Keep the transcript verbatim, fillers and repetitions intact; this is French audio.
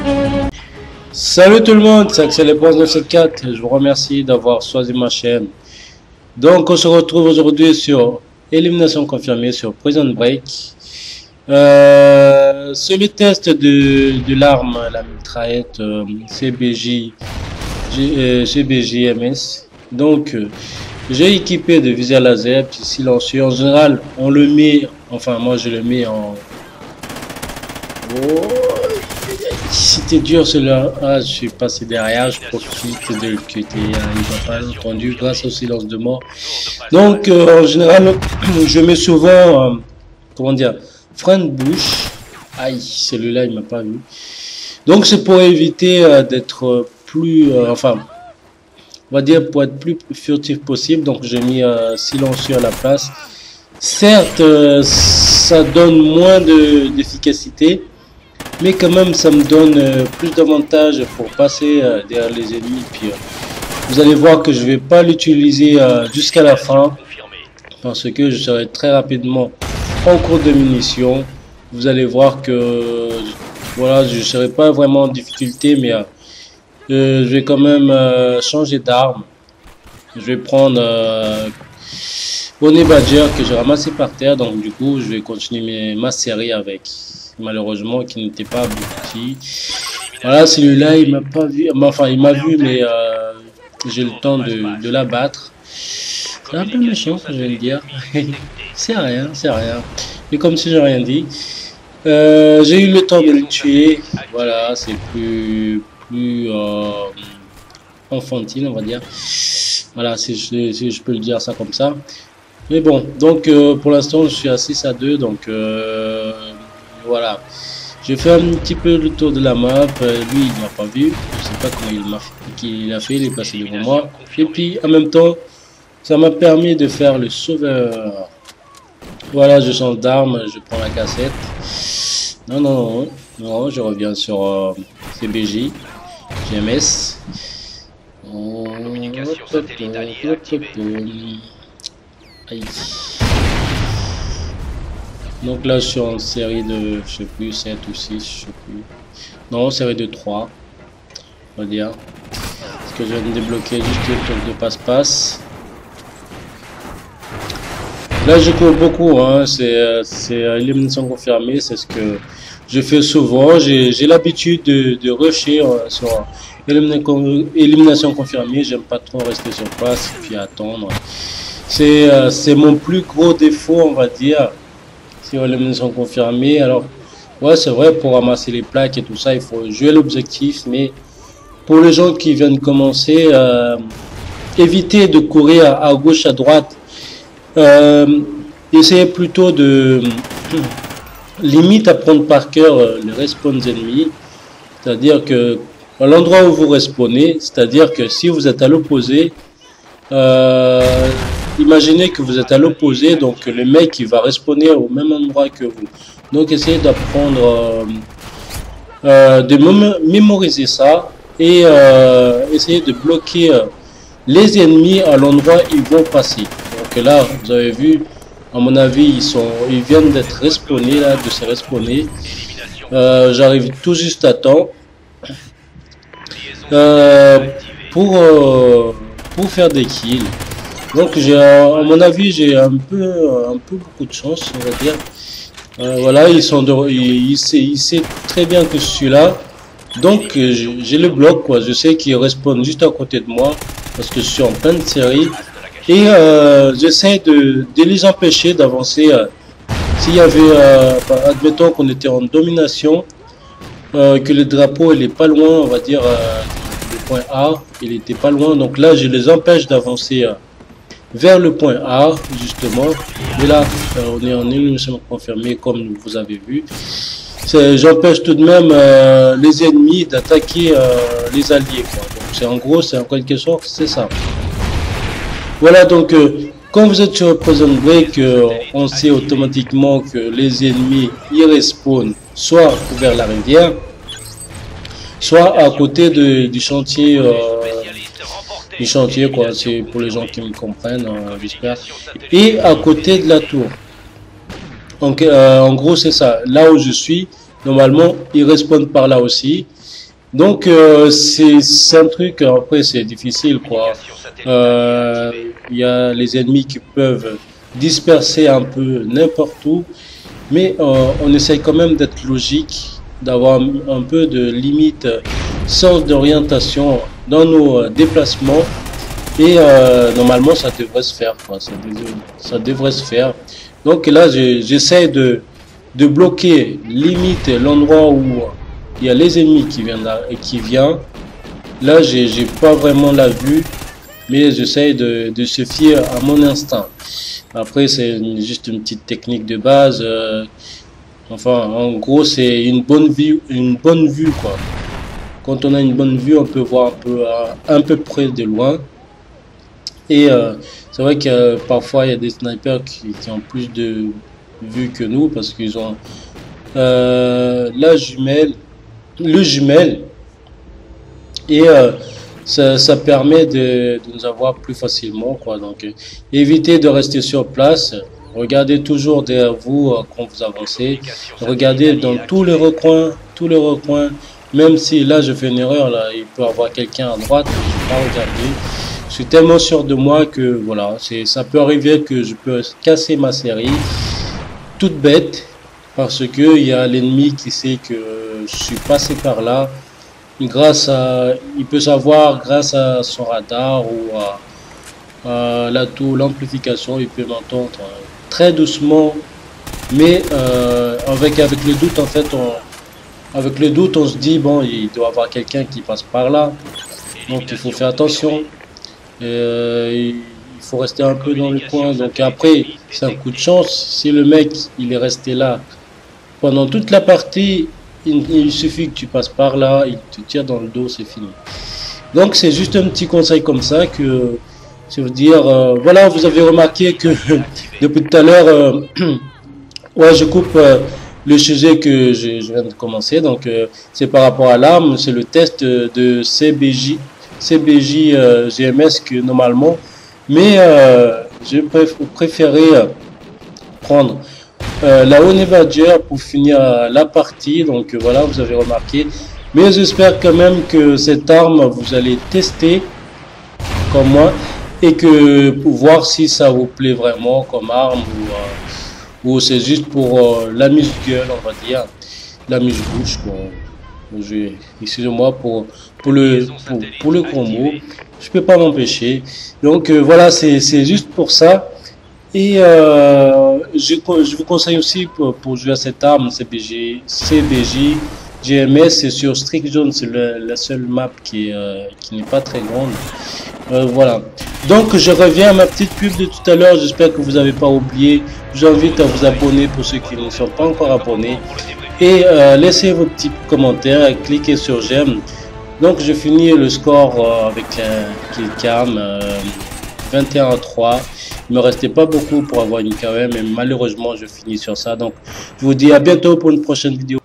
Salut tout le monde, c'est Axel neuf cent soixante-quatre, je vous remercie d'avoir choisi ma chaîne. Donc on se retrouve aujourd'hui sur élimination confirmée sur Prison Break. Euh, c'est le test de, de l'arme, la mitraillette euh, C B J, euh, C B J M S. Donc euh, j'ai équipé de viseur laser, petit silencieux. En général on le met, enfin moi je le mets en... Oh, c'était dur celui-là. Ah, je suis passé derrière, je profite de le cuter. Il va pas entendu grâce au silence de mort. Donc euh, en général je mets souvent euh, comment dire, frein de bouche. Aïe, celui-là il m'a pas vu. Donc c'est pour éviter euh, d'être plus euh, enfin on va dire pour être plus furtif possible. Donc j'ai mis euh, silencieux à la place. Certes euh, ça donne moins d'efficacité, mais quand même ça me donne euh, plus d'avantages pour passer euh, derrière les ennemis. Puis euh, vous allez voir que je vais pas l'utiliser euh, jusqu'à la fin, parce que je serai très rapidement en cours de munitions. Vous allez voir que voilà, je serai pas vraiment en difficulté, mais euh, euh, je vais quand même euh, changer d'arme. Je vais prendre euh, Bonnet Badger que j'ai ramassé par terre, donc du coup je vais continuer mes, ma série avec, malheureusement qui n'était pas abouti. Voilà, celui-là il m'a pas vu, enfin il m'a vu, mais euh, j'ai le temps de, de l'abattre. C'est un peu méchant que je vais le dire. C'est rien, c'est rien. Mais comme si j'ai rien dit. Euh, j'ai eu le temps de le tuer. Voilà, c'est plus plus euh, enfantine, on va dire. Voilà, si je, si je peux le dire ça comme ça. Mais bon, donc euh, pour l'instant je suis à six à deux, donc euh, voilà. J'ai fait un petit peu le tour de la map. Euh, lui il m'a pas vu, je sais pas comment il m'a qu'il a fait, il est passé devant moi. Et puis en même temps, ça m'a permis de faire le sauveur. Voilà, je change d'arme, je prends la cassette. Non, non, non, non, je reviens sur euh, C B J, G M S. Oh, Communication satellite alliée activée. Aïe. Donc là je suis en série de, je sais plus, sept ou six, je sais plus. Non, série de trois, on va dire. Parce que je viens de débloquer juste le tour de passe-passe. Là je cours beaucoup, hein. C'est élimination confirmée, c'est ce que je fais souvent. J'ai l'habitude de, de rusher euh, sur élimination confirmée. J'aime pas trop rester sur place et puis attendre. C'est euh, c'est mon plus gros défaut, on va dire, sur l'élimination confirmée. Alors ouais, c'est vrai, pour ramasser les plaques et tout ça il faut jouer l'objectif, mais pour les gens qui viennent commencer, euh, évitez de courir à, à gauche, à droite. Euh, essayez plutôt de limite à prendre par cœur euh, les respawns ennemis, c'est à dire que à l'endroit où vous respawnez, c'est à dire que si vous êtes à l'opposé, euh, imaginez que vous êtes à l'opposé, donc le mec il va respawner au même endroit que vous, donc essayez d'apprendre euh, euh, de mémoriser ça et euh, essayez de bloquer euh, les ennemis à l'endroit où ils vont passer. Donc là vous avez vu, à mon avis ils sont ils viennent d'être respawnés, là de se respawner. Euh, j'arrive tout juste à temps euh, pour euh, pour faire des kills. Donc j'ai, à mon avis j'ai un peu un peu beaucoup de chance, on va dire. Euh, voilà, ils sont de, il, il, sait, il sait très bien que je suis là, donc j'ai le bloc quoi. Je sais qu'ils respawnent juste à côté de moi parce que je suis en pleine série. Et euh, j'essaie de, de les empêcher d'avancer. Euh, S'il y avait, euh, admettons qu'on était en domination, euh, que le drapeau il est pas loin, on va dire euh, le point A, il était pas loin. Donc là, je les empêche d'avancer euh, vers le point A, justement. Et là, euh, on est en élimination confirmée, comme vous avez vu. J'empêche tout de même euh, les ennemis d'attaquer euh, les alliés, quoi. Donc c'est en gros, c'est en quelque sorte, c'est ça. Voilà, donc euh, quand vous êtes sur Prison Break, euh, on sait automatiquement que les ennemis ils respawnent soit vers la rivière, soit à côté de, du chantier, euh, du chantier quoi. C'est pour les gens qui me comprennent, euh, j'espère. Et à côté de la tour. Donc euh, en gros c'est ça. Là où je suis, normalement ils respawnent par là aussi. Donc euh, c'est un truc, après c'est difficile quoi. Euh, Il y a les ennemis qui peuvent disperser un peu n'importe où, mais euh, on essaye quand même d'être logique, d'avoir un peu de limite, sens d'orientation dans nos déplacements. Et euh, normalement, ça devrait se faire, quoi. Ça, ça devrait se faire. Donc là, j'essaie de, de bloquer limite l'endroit où il y a les ennemis qui viennent là et qui viennent. Là, j'ai pas vraiment la vue, mais j'essaie de, de se fier à mon instinct. Après, c'est juste une petite technique de base. Euh, enfin, en gros, c'est une bonne vue, une bonne vue, quoi. Quand on a une bonne vue, on peut voir un peu, à, un peu près de loin. Et euh, c'est vrai que euh, parfois il y a des snipers qui, qui ont plus de vue que nous parce qu'ils ont euh, la jumelle, le jumelle, et euh, ça, ça permet de, de nous avoir plus facilement, quoi. Donc euh, évitez de rester sur place, regardez toujours derrière vous euh, quand vous avancez, regardez dans tous les recoins, tous les recoins, même si là je fais une erreur, là il peut y avoir quelqu'un à droite, je ne vais pas regarder. Je suis tellement sûr de moi que voilà, c'est ça peut arriver que je peux casser ma série toute bête parce que il y a l'ennemi qui sait que je suis passé par là grâce à, il peut savoir grâce à son radar ou à, à l'atout, l'amplification, il peut m'entendre très doucement, mais euh, avec avec le doute en fait, on, avec le doute on se dit bon, il doit y avoir quelqu'un qui passe par là, donc il faut faire attention. Euh, il faut rester un peu dans le coin. Donc après, c'est un coup de chance. Si le mec il est resté là pendant toute la partie, il, il suffit que tu passes par là, il te tire dans le dos, c'est fini. Donc c'est juste un petit conseil comme ça que je veux dire. Euh, voilà, vous avez remarqué que depuis tout à l'heure, euh, ouais, je coupe euh, le sujet que je, je viens de commencer. Donc euh, c'est par rapport à l'arme, c'est le test de C B J. C B J euh, G M S que normalement, mais euh, j'ai préf préféré euh, prendre euh, la Honey Badger pour finir euh, la partie. Donc euh, voilà, vous avez remarqué, mais j'espère quand même que cette arme vous allez tester comme moi et que pour voir si ça vous plaît vraiment comme arme ou, euh, ou c'est juste pour euh, l'amuse-gueule, on va dire, l'amuse-bouche quoi. Excusez-moi pour, pour, le, pour, pour le gros mot, je peux pas m'empêcher. Donc euh, voilà, c'est juste pour ça. Et euh, je, je vous conseille aussi pour, pour jouer à cette arme C B J, C B J G M S, c'est sur Strict Zone, c'est la seule map qui, euh, qui n'est pas très grande. Euh, voilà. Donc je reviens à ma petite pub de tout à l'heure, j'espère que vous n'avez pas oublié. Je vous invite à vous abonner pour ceux qui ne sont pas encore abonnés. Et euh, laissez vos petits commentaires, cliquez sur j'aime. Donc je finis le score euh, avec la killcam euh, vingt et un à trois. Il me restait pas beaucoup pour avoir une K M, mais malheureusement je finis sur ça. Donc je vous dis à bientôt pour une prochaine vidéo.